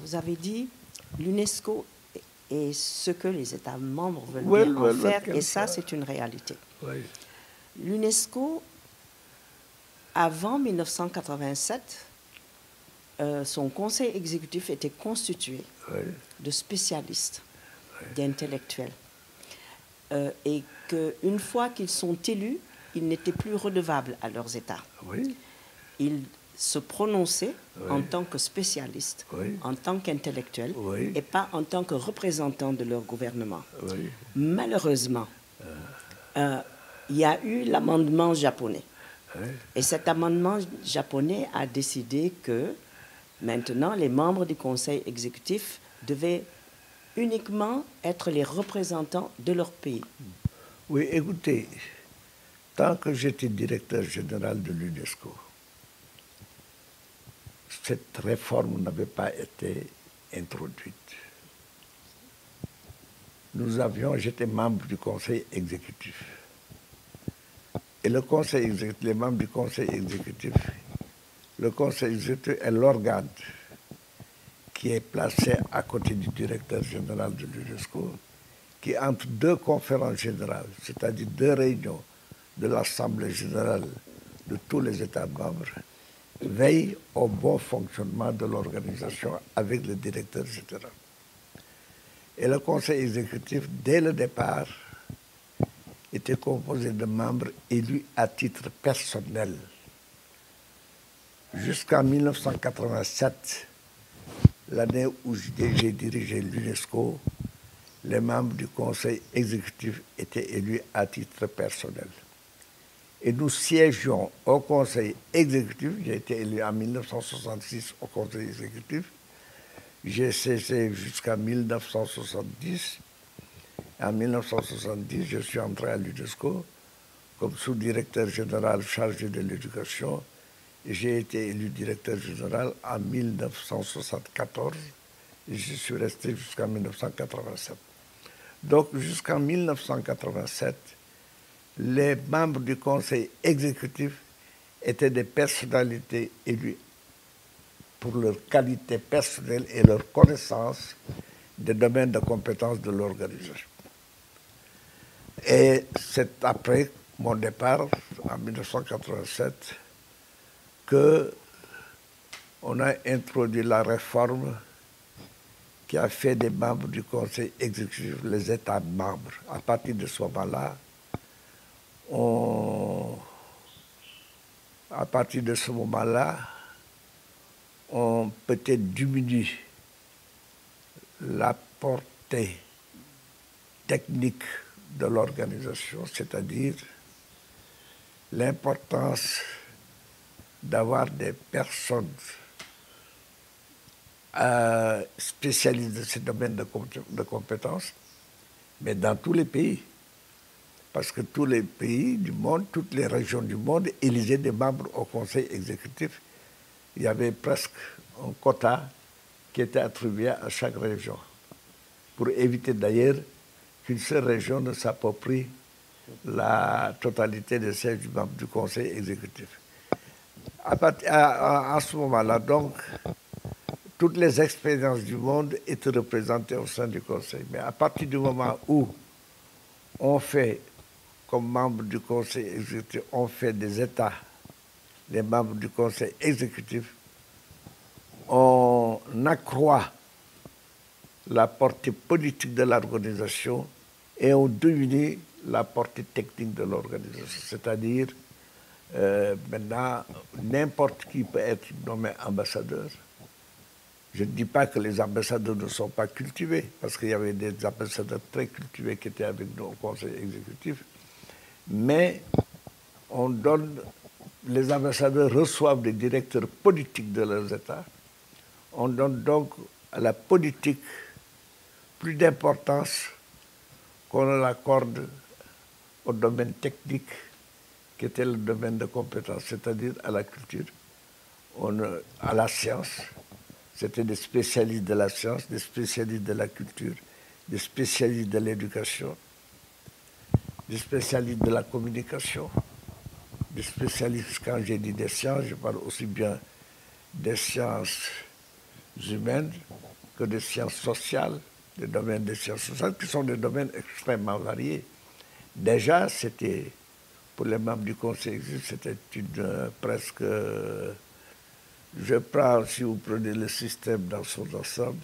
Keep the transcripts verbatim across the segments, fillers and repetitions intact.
vous avez dit l'UNESCO et ce que les États membres veulent well, bien en well, faire, well, et ça, c'est une réalité. Oui. L'UNESCO, avant mille neuf cent quatre-vingt-sept, euh, son conseil exécutif était constitué Oui. de spécialistes, Oui. d'intellectuels, euh, et qu'une fois qu'ils sont élus, ils n'étaient plus redevables à leurs États. Oui. Ils se prononçaient Oui. en tant que spécialistes, Oui. en tant qu'intellectuels, Oui. et pas en tant que représentants de leur gouvernement. Oui. Malheureusement, euh, il y a eu l'amendement japonais. Oui. Et cet amendement japonais a décidé que maintenant, les membres du conseil exécutif devaient uniquement être les représentants de leur pays. Oui, écoutez, tant que j'étais directeur général de l'UNESCO, cette réforme n'avait pas été introduite. Nous avions, j'étais membre du conseil exécutif. Et le conseil exécutif, les membres du conseil exécutif, le conseil exécutif est l'organe qui est placé à côté du directeur général de l'UNESCO, qui entre deux conférences générales, c'est-à-dire deux réunions de l'Assemblée générale de tous les États membres, veille au bon fonctionnement de l'organisation avec le directeur général. Et le conseil exécutif, dès le départ, était composé de membres élus à titre personnel. Jusqu'en mille neuf cent quatre-vingt-sept, l'année où j'ai dirigé l'UNESCO, les membres du conseil exécutif étaient élus à titre personnel. Et nous siégions au conseil exécutif. J'ai été élu en mille neuf cent soixante-six au conseil exécutif. J'ai cessé jusqu'en mille neuf cent soixante-dix. En mille neuf cent soixante-dix, je suis entré à l'UNESCO comme sous-directeur général chargé de l'éducation. Et j'ai été élu directeur général en mille neuf cent soixante-quatorze et je suis resté jusqu'en mille neuf cent quatre-vingt-sept. Donc jusqu'en mille neuf cent quatre-vingt-sept, les membres du conseil exécutif étaient des personnalités élues pour leur qualité personnelle et leur connaissance des domaines de compétences de l'organisation. Et c'est après mon départ, en mille neuf cent quatre-vingt-sept, qu'on a introduit la réforme qui a fait des membres du conseil exécutif les États membres. À partir de ce moment-là, on, à partir de ce moment-là, on peut-être diminue la portée technique de l'organisation, c'est-à-dire l'importance d'avoir des personnes euh, spécialisées dans ces domaines de, de compétences, mais dans tous les pays. Parce que tous les pays du monde, toutes les régions du monde élisaient des membres au conseil exécutif. Il y avait presque un quota qui était attribué à chaque région, pour éviter d'ailleurs qu'une seule région ne s'approprie la totalité des sièges du membre du conseil exécutif. À, partir, à, à, à ce moment-là, donc, toutes les expériences du monde étaient représentées au sein du conseil. Mais à partir du moment où on fait, comme membre du conseil exécutif, on fait des États, les membres du conseil exécutif, on accroît la portée politique de l'organisation et on diminue la portée technique de l'organisation. C'est-à-dire, euh, maintenant, n'importe qui peut être nommé ambassadeur. Je ne dis pas que les ambassadeurs ne sont pas cultivés, parce qu'il y avait des ambassadeurs très cultivés qui étaient avec nous au conseil exécutif, mais on donne, les ambassadeurs reçoivent des directeurs politiques de leurs États. On donne donc à la politique plus d'importance qu'on l'accorde au domaine technique qui était le domaine de compétence, c'est-à-dire à la culture, on, à la science. C'était des spécialistes de la science, des spécialistes de la culture, des spécialistes de l'éducation, des spécialistes de la communication, des spécialistes, quand j'ai dit des sciences, je parle aussi bien des sciences humaines, que des sciences sociales, des domaines des sciences sociales, qui sont des domaines extrêmement variés. Déjà, c'était, pour les membres du Conseil exécutif, c'était une euh, presque... Euh, je prends, si vous prenez le système dans son ensemble,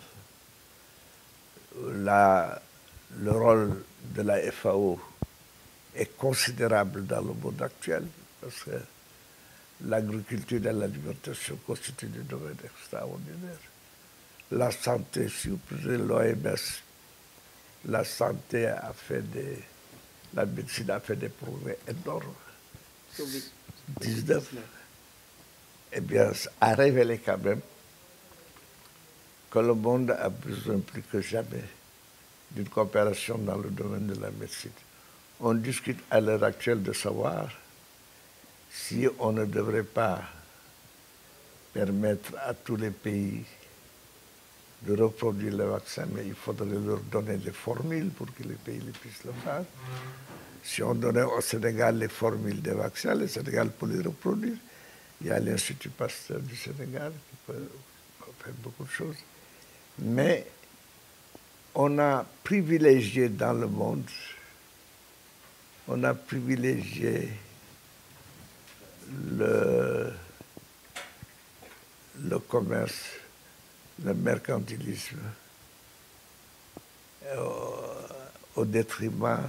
la, le rôle de la F A O est considérable dans le monde actuel, parce que l'agriculture et l'alimentation constituent des domaines extraordinaires. La santé, si vous prenez l'O M S, la santé a fait des... La médecine a fait des progrès énormes. dix-neuf, eh bien, a révélé quand même que le monde a besoin plus que jamais d'une coopération dans le domaine de la médecine. On discute à l'heure actuelle de savoir si on ne devrait pas permettre à tous les pays de reproduire les vaccins, mais il faudrait leur donner les formules pour que les pays les puissent le faire. Si on donnait au Sénégal les formules des vaccins, le Sénégal peut les reproduire. Il y a l'Institut Pasteur du Sénégal qui peut faire beaucoup de choses. Mais on a privilégié dans le monde, on a privilégié le, le commerce, le mercantilisme, au, au détriment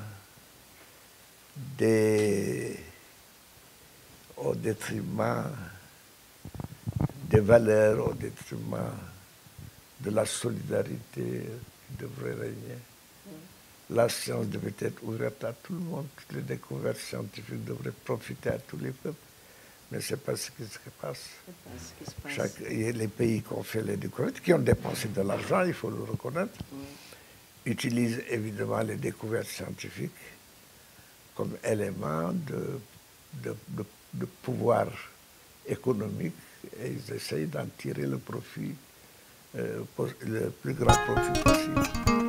des, au détriment des valeurs, au détriment de la solidarité qui devrait régner. La science devait être ouverte à tout le monde, toutes les découvertes scientifiques devraient profiter à tous les peuples. Mais ce n'est pas ce qui se passe. Ce qui se passe. Chaque, les pays qui ont fait les découvertes, qui ont dépensé de l'argent, il faut le reconnaître, mm. utilisent évidemment les découvertes scientifiques comme élément de, de, de, de pouvoir économique et ils essayent d'en tirer le profit, euh, le plus grand profit possible.